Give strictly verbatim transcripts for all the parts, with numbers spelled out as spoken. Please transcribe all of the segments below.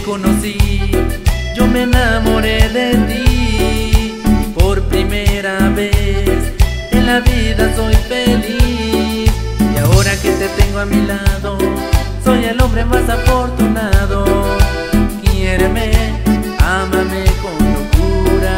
conocí, yo me enamoré de ti. Por primera vez en la vida soy feliz. Y ahora que te tengo a mi lado, soy el hombre más afortunado. Quiéreme, ámame con locura.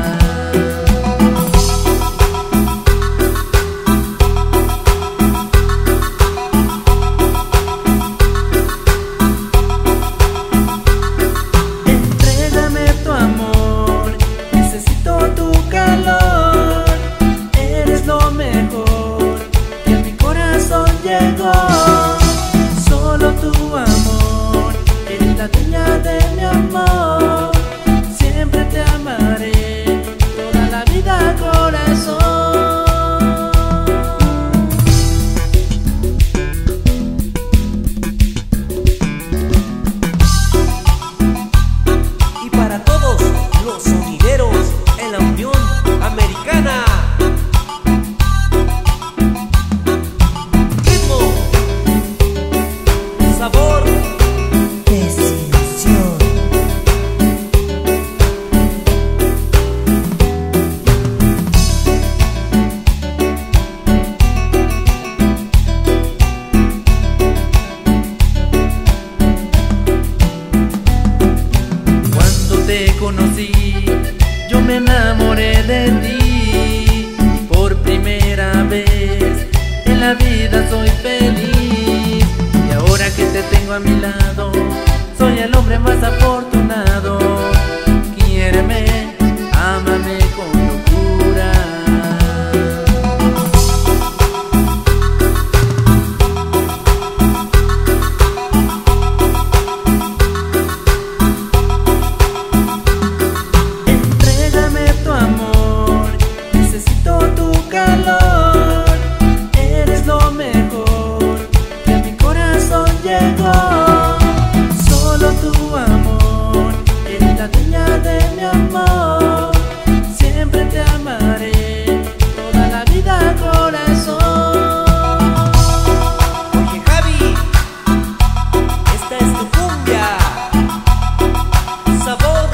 Entrégame tu amor, necesito tu calor. Eres lo mejor que a mi corazón llegó. Solo tu amor, eres la dueña de mi amor. Siempre te amaré, toda la vida, corazón. Y para todos los sonideros en la Unión Americana, ritmo, sabor, Desilusión. Cuando te conocí, yo me enamoré de ti. Por primera vez en la vida soy feliz. Y ahora que te tengo a mi lado, soy el hombre más afortunado. Quiéreme, ámame con locura. Entrégame tu amor, necesito tu calor. Eres lo mejor que a mi corazón llegó. Solo tu amor, eres la dueña de mi amor. Siempre te amaré, toda la vida, corazón. oye Javi, esta es tu cumbia, sabor.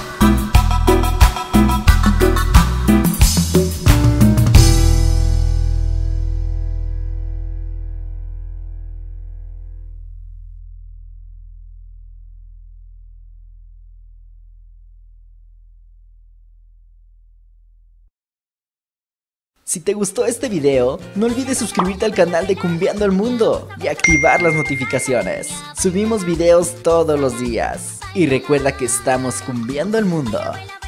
Si te gustó este video, no olvides suscribirte al canal de Cumbiando el Mundo y activar las notificaciones. Subimos videos todos los días. Y recuerda que estamos cumbiando el mundo.